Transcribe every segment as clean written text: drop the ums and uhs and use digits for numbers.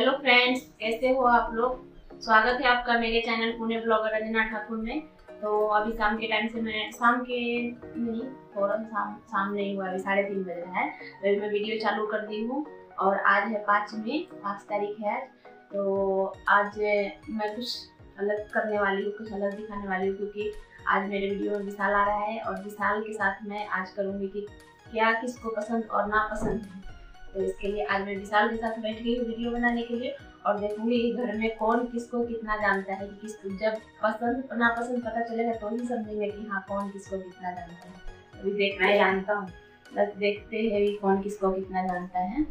Hello friends, कैसे हो आप लोग। स्वागत है आपका मेरे चैनल पुणे ब्लॉगर रंजना ठाकुर में। तो अभी शाम के टाइम से मैं थोड़ा शाम नहीं हुआ, अभी 3:30 बज रहा है। तो मैं वीडियो चालू कर दी हूँ और आज है 5 मई, 5 तारीख है आज। तो आज मैं कुछ अलग करने वाली हूँ, कुछ अलग दिखाने वाली हूँ, क्योंकि आज मेरे वीडियो में विशाल आ रहा है और विशाल के साथ मैं आज करूँगी कि क्या किसको पसंद और नापसंद है। तो इसके लिए आज मैं विशाल के साथ बैठ गई वीडियो बनाने के लिए और देखूंगी घर में कौन किसको कितना जानता है। कि किसको जब पसंद नापसंद पता चलेगा तो ही समझेंगे कि हाँ कौन किसको कितना जानता है। अभी देखते हैं, जानता हूँ, बस देखते हैं भी कौन किसको कितना जानता है।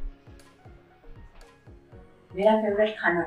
मेरा फेवरेट खाना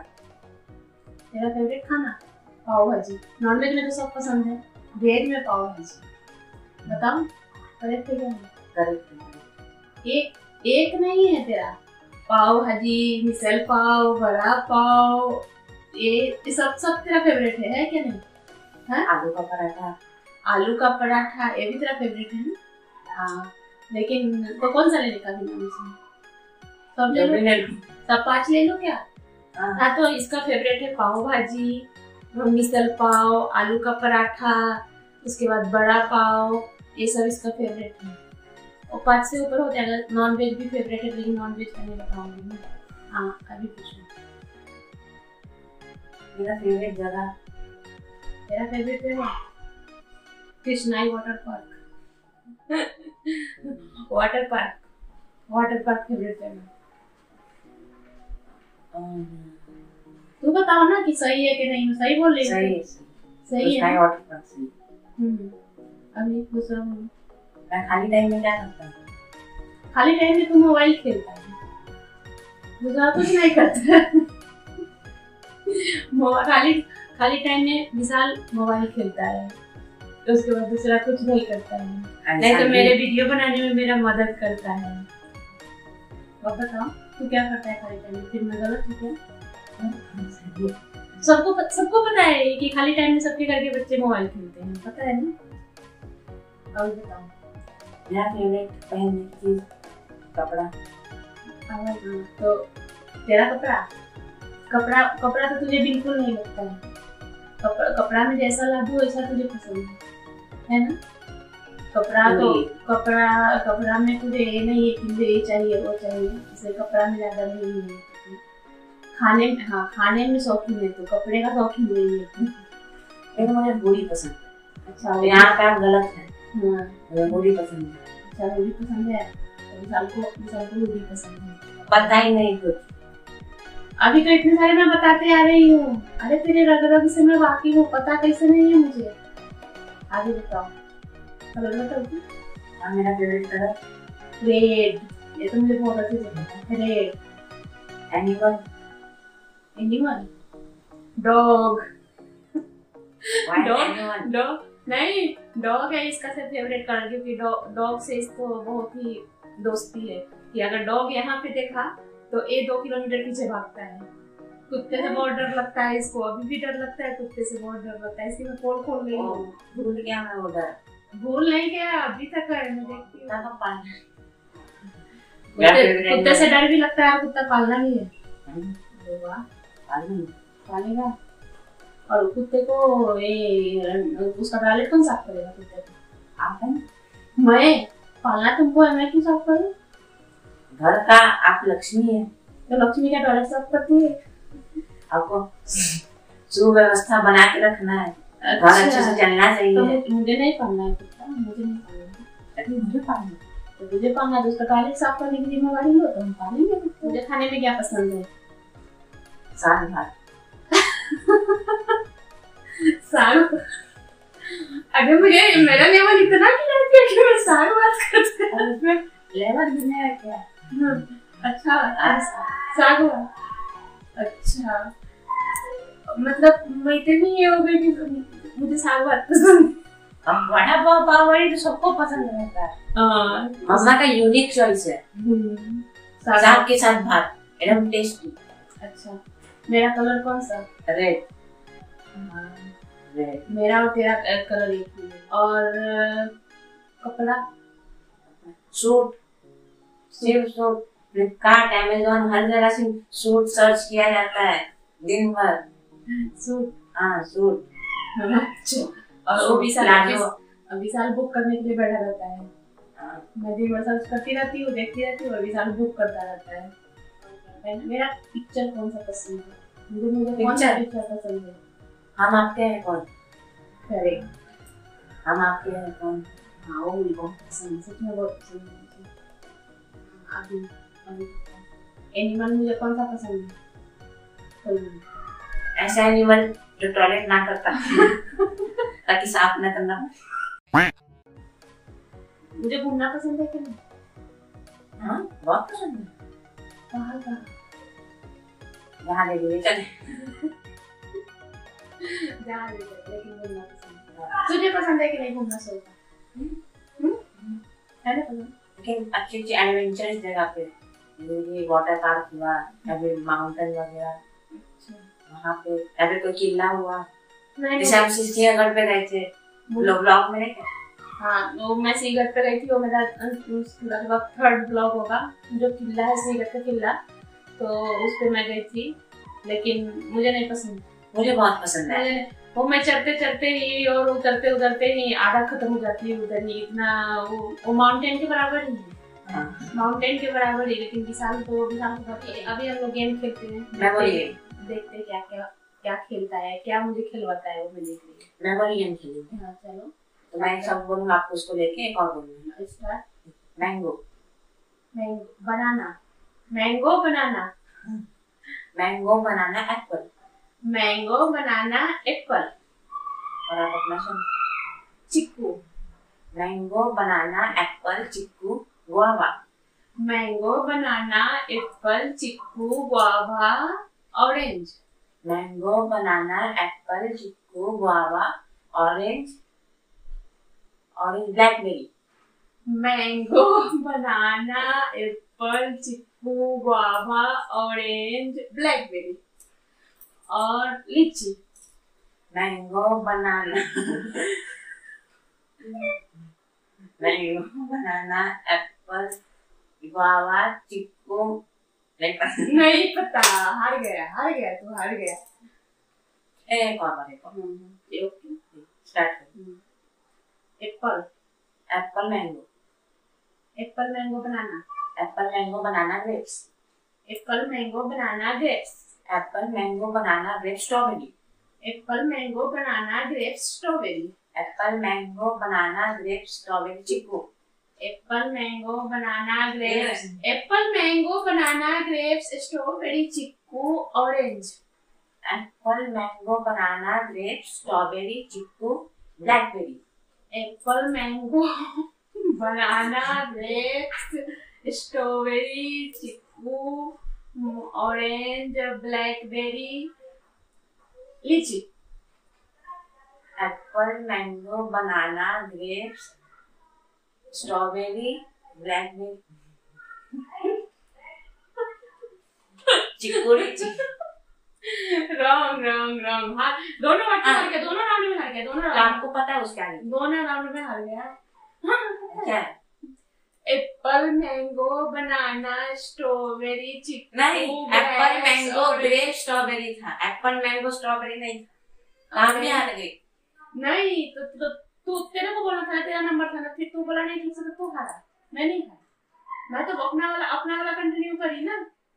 पाव भाजी। नॉनवेज में तो सब पसंद है, वेज में पाव भाजी। बताओ करेक्ट है क्या? करेक्ट। एक नहीं है तेरा? पाव भाजी, मिसल पाव, बड़ा पाव, ये सब तेरा फेवरेट है क्या नहीं? हाँ? आलू का पराठा ये भी तेरा फेवरेट है ना? हाँ, लेकिन तो कौन सा लेने का भी सब ले लो, सब 5 ले लो क्या? हाँ, तो इसका फेवरेट है पाव भाजी, मिसल पाव, आलू का पराठा, उसके बाद बड़ा पाव, ये सब इसका फेवरेट है। और 5 से ऊपर हो जाएगा। नॉन वेज भी फेवरेट है, लेकिन नॉन वेज का नहीं बताऊंगी। हाँ, अभी पूछो। मेरा फेवरेट जगह, तेरा फेवरेट जगह कृष्णाई वाटर पार्क फेवरेट जगह। तू बताओ ना कि सही है कि नहीं। सही बोल रही है? सही है। वाटर पार्क सही। अभी पूछ रहा हूँ, खाली टाइम में क्या करता है? खाली टाइम में तू मोबाइल खेलता है, दूसरा कुछ नहीं करता। खाली टाइम में विशाल मोबाइल खेलता है, तो उसके बाद दूसरा कुछ नहीं करता है। नहीं तो मेरे वीडियो बनाने में मेरा मदद करता है। अब बताओ तू क्या करता है खाली टाइम में? फिर मैं गलत हूँ क्या? सबको पता है कि खाली टाइम में सबके घर के बच्चे मोबाइल खेलते हैं, पता है ना? अब बताओ। मेरा फेवरेट पहनने की चीज कपड़ा। तो तेरा कपड़ा तो तुझे बिल्कुल नहीं लगता है। कपड़ा में जैसा लादू वैसा तुझे पसंद है ना? कपड़ा में तुझे ये नहीं है कि मुझे ये चाहिए वो चाहिए, इसलिए कपड़ा में ज्यादा नहीं है। खाने में शौकीन है तो कपड़े का शौकीन नहीं है। लेकिन मुझे बूढ़ी पसंद है। अच्छा, यहाँ का गलत है। हाँ, मुझे बूढ़ी पसंद है। अच्छा, बूढ़ी पसंद है। विशाल को बूढ़ी पसंद है। पता ही नहीं कुछ। अभी तो इतने सारे मैं बताते आ रही हूँ। अरे तेरे रग से मैं वाकिफ हूँ, पता कैसे नहीं है मुझे। आगे बताओ। कलर बताओ। हाँ, मेरा फेवरेट कलर रेड। ये तो मुझे बहुत अच्छे से पता है। रेड। एनिमल डॉग नहीं, डॉग है इसका से फेवरेट कलर, क्योंकि डॉग से इसको बहुत ही दोस्ती है। कि अगर डॉग यहाँ पे देखा तो ये 2 किलोमीटर पीछे भागता है। कुत्ते से बहुत डर लगता है इसको, अभी भी डर लगता है। कुत्ते से बहुत डर लगता है, इसकी मैं खोल गई हूँ। भूल गया मैं वो डर। भूल नहीं गया, अभी तक है। मैं देखती हूँ। कुत्ते से डर भी लगता है, कुत्ता पालना भी है। पालेगा। और कुत्ते को उसका टॉयलेट कौन साफ करेगा? कुत्ते को आप है। मैं पालना तुमको है, मैं क्यों साफ करूं? घर का आप लक्ष्मी है, तो लक्ष्मी का टॉयलेट साफ करती है। आपको सुव्यवस्था बना के रखना है। अच्छा, घर अच्छे से चलना चाहिए। तो मुझे नहीं पालना है कुत्ता, मुझे नहीं पालना। मुझे पालना तो मुझे पालना है, तो उसका टॉयलेट साफ करने की जिम्मेवारी लो तो हम पालेंगे। मुझे खाने में क्या पसंद है? साग भात। साग। अगर मुझे मेरा लेवल इतना नहीं है कि मैं साग बात करते हैं। उसमें लेवल भी नहीं है क्या? अच्छा, साग बात। अच्छा, मतलब मैं इतनी ये हो गई कि मुझे साग बात पसंद है। बड़ा पाव बड़ी तो सबको पसंद रहता है। मम्मा का यूनिक चॉइस है। साग के साथ भात एकदम टेस्टी। अच्छा, मेरा कलर कौन सा? रेड। मेरा और तेरा कलर एक ही है। और कपड़ा? सूट, सिर्फ सूट। फ्लिपकार्ट, अमेजोन, हर जगह से सूट सर्च किया जाता है दिन भर। सूट? हाँ सूट। अच्छा। और वो विशाल बुक करने के लिए बैठा रहता है। मैं दिन भर सर्च करती रहती हूँ, देखती रहती हूँ, और विशाल बुक करता रहता है। मेरा पिक्चर कौन सा पसंद है? मुझे कौन सा पिक्चर पसंद है? हम आपके हैं कौन? करेक्ट, हम आपके हैं कौन। हाँ वो मुझे बहुत पसंद है, सच में बहुत पसंद है मुझे। अभी एनिमल मुझे कौन सा पसंद है? कोई नहीं। ऐसा एनिमल जो टॉयलेट ना करता ताकि साफ ना करना। मुझे घूमना पसंद है कि नहीं? हाँ बहुत पसंद है। कहाँ कहाँ? जहाँ ले चले। जहाँ ले चले, लेकिन घूमना पसंद है। तुझे पसंद है कि नहीं घूमना? सोचा है ना पसंद, लेकिन अच्छी अच्छी एडवेंचरस जगह पे, ये वाटर पार्क हुआ या फिर माउंटेन वगैरह, वहाँ पे या फिर कोई किला हुआ। जैसे हम सिंहगढ़ पे गए थे, ब्लॉग में नहीं। हाँ तो मैं सिंहगढ़ पे गई थी, वो मेरा लगभग 3rd ब्लॉग होगा। जो किला है सिंहगढ़ का किला, तो उस पे मैं गई थी, लेकिन मुझे नहीं पसंद। मुझे बहुत पसंद है वो। मैं चढ़ते चढ़ते ही और उतरते उतरते ही आधा खत्म हो जाती है उधर ही। इतना वो माउंटेन के बराबर ही है, माउंटेन के बराबर ही। लेकिन विशाल को अभी हम लोग गेम खेलते हैं, देखते हैं क्या खेलता है, क्या मुझे खिलवाता है, वो मैं देख रही हूँ। मेमोरी गेम खेलेंगे। हाँ चलो, तो मैं सब बोलूँगा, आपको उसको लेके एक और बोलूँगा। Start. Mango banana, mango banana, mango banana apple, mango banana apple. और आप अपना सुन। Chikoo, mango banana apple chikoo guava, mango banana apple chikoo guava orange, mango banana apple chikoo guava orange blackberry, mango banana apple chikoo guava orange blackberry और litchi. Mango banana mango banana apple guava chikoo नहीं पता, हार गया तू, हार गया। एक और बार स्टार्ट कर। Apple mango banana, apple mango banana grapes, apple mango banana grapes, apple mango banana grape strawberry, apple mango banana grape strawberry, apple mango banana grape strawberry chikoo, apple mango banana grapes, apple mango banana grapes strawberry chikoo orange, apple mango banana grapes strawberry chikoo blackberry, apple mango banana grapes strawberry chikoo orange blackberry litchi, apple mango banana grapes strawberry blackberry chikoo litchi. Wrong. हाँ दोनों हार गया, दोनों round में हार गया, दोनों round. आपको पता है उसका आगे? दोनों राउंड में हार गया। क्या? Apple mango banana strawberry chikoo. नहीं, एप्पल मैंगो ग्रेप स्ट्रॉबेरी था, एप्पल मैंगो स्ट्रॉबेरी नहीं था। काम भी हार गई। नहीं तो तू तेरे को बोलना था, तेरा नंबर था ना, फिर तू बोला नहीं ठीक से, तो तू हारा, मैं नहीं हारा। मैं तो अपना वाला कंटिन्यू करी ना,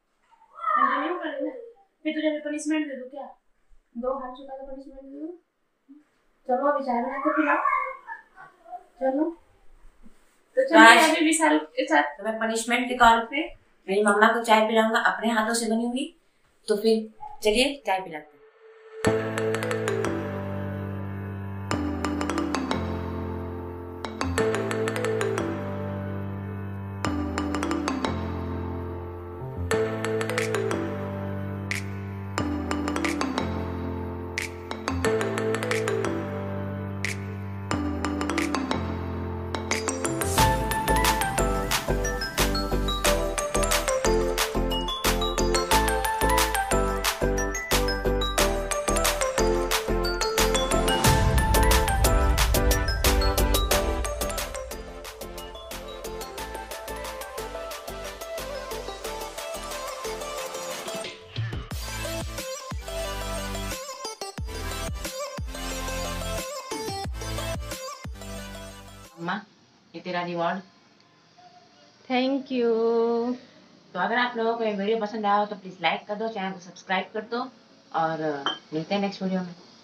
फिर तुझे मैं पनिशमेंट दे दूं क्या? 2 हार चुका तो पनिशमेंट दे दूं। चलो अभी चाय बना के पिलाओ, चलो। तो चलिए अभी विशाल के साथ तो मैं पनिशमेंट के तौर पे मेरी मम्मा को चाय पिलाऊंगा अपने हाथों से बनी हुई। तो फिर चलिए चाय पिलाते हैं। ये तेरा रिवॉर्ड। Thank you. तो अगर आप लोगों को ये वीडियो पसंद आया हो तो प्लीज लाइक कर दो, चैनल को सब्सक्राइब कर दो और मिलते हैं नेक्स्ट वीडियो में।